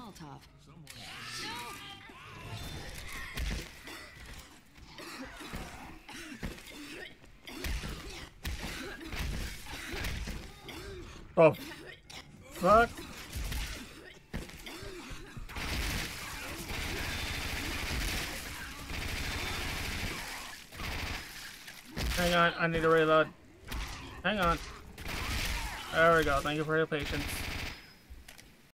Molotov. Oh, fuck. Hang on, I need to reload. Hang on. There we go. Thank you for your patience.